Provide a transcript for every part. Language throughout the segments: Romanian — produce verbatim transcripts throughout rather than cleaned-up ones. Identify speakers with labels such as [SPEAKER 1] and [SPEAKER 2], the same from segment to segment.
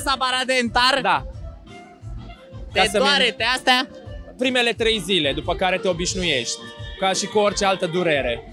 [SPEAKER 1] aparat dentar?
[SPEAKER 2] Da.
[SPEAKER 1] Te doare, te astea?
[SPEAKER 2] Primele trei zile, după care te obișnuiești. Ca și cu orice altă durere.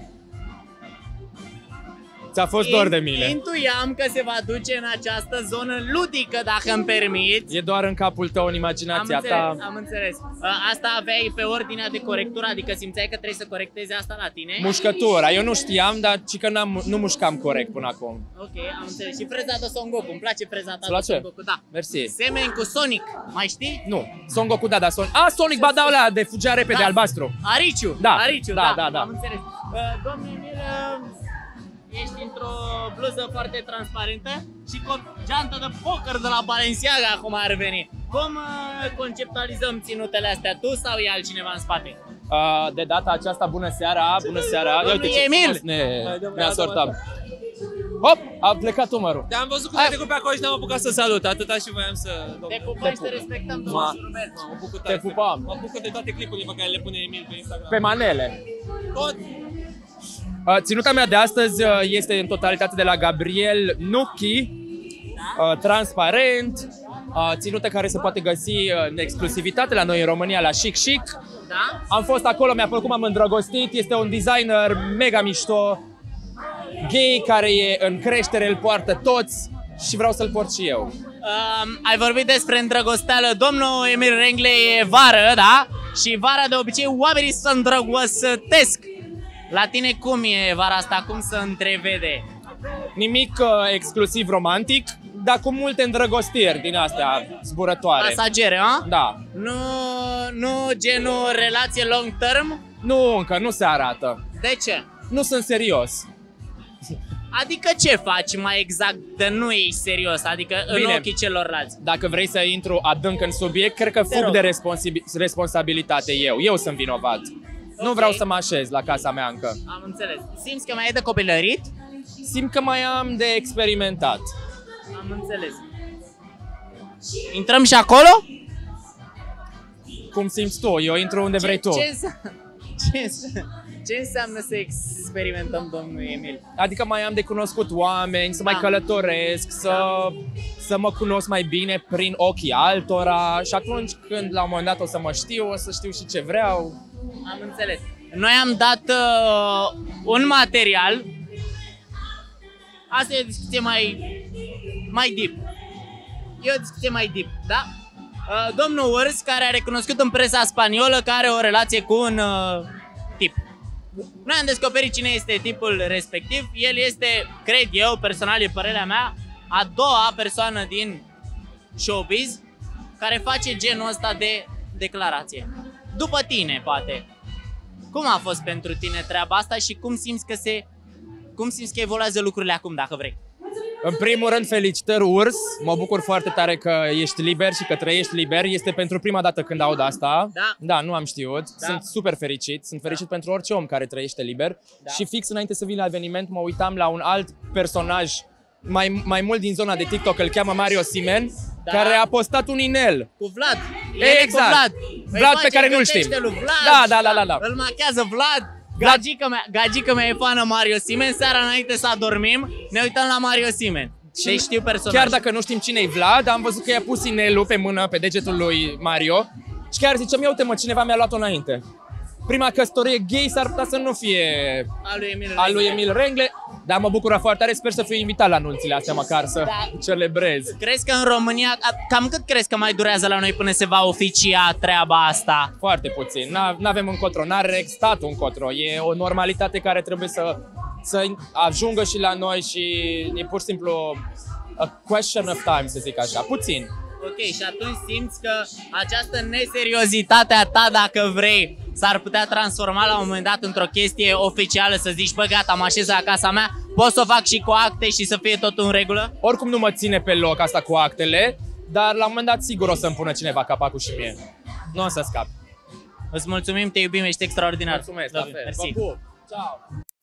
[SPEAKER 2] Ți-a fost dor de mine.
[SPEAKER 1] Intuiam că se va duce în această zonă ludică, dacă îmi permiți.
[SPEAKER 2] E doar în capul tău, în imaginația
[SPEAKER 1] am înțeles,
[SPEAKER 2] ta.
[SPEAKER 1] Am înțeles. Asta aveai pe ordinea de corectură, adică simțeai că trebuie să corectezi asta la tine?
[SPEAKER 2] Mușcătura. Eu nu știam, dar ci că n-am, nu mușcam corect până acum.
[SPEAKER 1] Ok, am înțeles. Și freza de Son Goku. Îmi place freza ta
[SPEAKER 2] de
[SPEAKER 1] Son Goku, da.
[SPEAKER 2] Mersi.
[SPEAKER 1] Semeni cu Sonic, mai știi?
[SPEAKER 2] Nu. Son Goku, da, da, Son. Ah, Sonic, ba da, ăla de fugea repede,
[SPEAKER 1] da.
[SPEAKER 2] albastru.
[SPEAKER 1] Ariciu.
[SPEAKER 2] Da.
[SPEAKER 1] Ariciu,
[SPEAKER 2] da,
[SPEAKER 1] da,
[SPEAKER 2] da, da.
[SPEAKER 1] Am înțeles. Uh, Domnul Emil, uh, ești într-o bluză foarte transparentă și cu o geantă de poker de la Balenciaga acum ar veni. Cum uh, conceptualizăm ținutele astea, tu sau e altcineva în spate?
[SPEAKER 2] Uh, de data aceasta, bună seara, bună seara.
[SPEAKER 1] Domnul Emil!
[SPEAKER 2] Ne, ne asortam. Hop, a plecat umărul.
[SPEAKER 3] Te-am văzut cum ai trecut pe acolo și n-am apucat să salut, atâta și voiam să...
[SPEAKER 1] Te pupăm și te respectăm, domnul Robert.
[SPEAKER 3] Mă bucur
[SPEAKER 2] Te pupam.
[SPEAKER 3] Mă bucur de toate clipurile pe care le pune Emil pe Instagram.
[SPEAKER 2] Pe manele.
[SPEAKER 3] Tot.
[SPEAKER 2] Uh, ținuta mea de astăzi uh, este în totalitate de la Gabriel Nucchi, uh, transparent, uh, ținută care se poate găsi uh, în exclusivitate la noi în România, la Chic Chic.
[SPEAKER 1] Da?
[SPEAKER 2] Am fost acolo, mi-a plăcut, m-am îndrăgostit, este un designer mega mișto, gay, care e în creștere, îl poartă toți și vreau să-l port și eu.
[SPEAKER 1] Um, ai vorbit despre îndrăgosteală, domnul Emil Rengle e vară, da? Și vara de obicei oamenii se îndrăgostesc. La tine cum e vara asta? Cum se întrevede?
[SPEAKER 2] Nimic uh, exclusiv romantic, dar cu multe îndrăgostiri din astea zburătoare.
[SPEAKER 1] Pasagere, a?
[SPEAKER 2] Da.
[SPEAKER 1] Nu, nu genul relație long term?
[SPEAKER 2] Nu, încă nu se arată.
[SPEAKER 1] De ce?
[SPEAKER 2] Nu sunt serios.
[SPEAKER 1] Adică ce faci mai exact de nu ești serios? Adică în
[SPEAKER 2] Bine.
[SPEAKER 1] ochii celorlalți?
[SPEAKER 2] Dacă vrei să intru adânc în subiect, cred că
[SPEAKER 1] Te
[SPEAKER 2] fug
[SPEAKER 1] rog.
[SPEAKER 2] de responsabi- responsabilitate eu. Eu sunt vinovat. Nu
[SPEAKER 1] Ok.
[SPEAKER 2] vreau să mă așez la casa mea încă.
[SPEAKER 1] Am înțeles. Simți că mai e de copilărit?
[SPEAKER 2] Simt că mai am de experimentat.
[SPEAKER 1] Am înțeles. Intrăm și acolo?
[SPEAKER 2] Cum simți tu? Eu intru unde vrei tu.
[SPEAKER 1] Ce, înse- ce, înse- ce înseamnă să experimentăm, domnul Emil?
[SPEAKER 2] Adică mai am de cunoscut oameni, să mai
[SPEAKER 1] Da.
[SPEAKER 2] călătoresc, să, să mă cunosc mai bine prin ochii altora și atunci când la un moment dat o să mă știu, o să știu și ce vreau.
[SPEAKER 1] Am înțeles. Noi am dat uh, un material. Asta e o discuție mai, mai deep. E o discuție mai deep, da? Uh, domnul Urs, care a recunoscut în presa spaniolă că are o relație cu un uh, tip. Noi am descoperit cine este tipul respectiv. El este, cred eu, personal, e părerea mea, a doua persoană din showbiz care face genul ăsta de declarație. După tine, poate. Cum a fost pentru tine treaba asta și cum simți că se cum simți că evoluează lucrurile acum, dacă vrei?
[SPEAKER 2] În primul rând, felicitări, Urs. Mă bucur foarte tare că ești liber și că trăiești liber. Este pentru prima dată când aud asta.
[SPEAKER 1] Da.
[SPEAKER 2] Da, nu am știut.
[SPEAKER 1] Da.
[SPEAKER 2] Sunt super fericit. Sunt fericit pentru orice om care trăiește liber.
[SPEAKER 1] Da.
[SPEAKER 2] Și fix înainte să vin la eveniment, mă uitam la un alt personaj mai, mai mult din zona de TikTok, îl cheamă Mario Simen,
[SPEAKER 1] Da.
[SPEAKER 2] care a postat un inel.
[SPEAKER 1] Cu Vlad. El e
[SPEAKER 2] Exact.
[SPEAKER 1] cu Vlad.
[SPEAKER 2] Vlad
[SPEAKER 1] Îi
[SPEAKER 2] pe care nu-l
[SPEAKER 1] gătește
[SPEAKER 2] știm.
[SPEAKER 1] lui Vlad.
[SPEAKER 2] Da, da, da, da, da.
[SPEAKER 1] Îl machează Vlad. Gagica mea, gagica mea e fană Mario Simen. Seara înainte să adormim, ne uităm la Mario Simen. Deci știu personajul.
[SPEAKER 2] Chiar dacă nu știm cine e Vlad, am văzut că i-a pus inelul pe mână, pe degetul lui Mario. Și chiar ziceam, ia uite mă, cineva mi-a luat-o înainte. Prima căsătorie gay s-ar putea să nu fie
[SPEAKER 1] Al lui Emil
[SPEAKER 2] al lui
[SPEAKER 1] Rengle.
[SPEAKER 2] Emil Rengle, dar mă bucură foarte tare, sper să fiu invitat la anunțile astea măcar să
[SPEAKER 1] Da.
[SPEAKER 2] celebrez.
[SPEAKER 1] Crezi că în România, cam cât crezi că mai durează la noi până se va oficia treaba asta?
[SPEAKER 2] Foarte puțin, nu avem încotro, n-are statul încotro, e o normalitate care trebuie să, să ajungă și la noi și e pur și simplu a question of time, să zic așa, puțin.
[SPEAKER 1] Ok, și atunci simți că această neseriozitate a ta, dacă vrei, s-ar putea transforma la un moment dat într-o chestie oficială, să zici, bă, gata, mă așez la casa mea, pot să o fac și cu acte și să fie totul în regulă?
[SPEAKER 2] Oricum nu mă ține pe loc asta cu actele, dar la un moment dat sigur o să-mi pună cineva capacul și mie. Nu o să scap.
[SPEAKER 1] Îți mulțumim, te iubim, ești extraordinar.
[SPEAKER 2] Mulțumesc, la fel.
[SPEAKER 1] Mersi.
[SPEAKER 2] Vă pup. Ciao.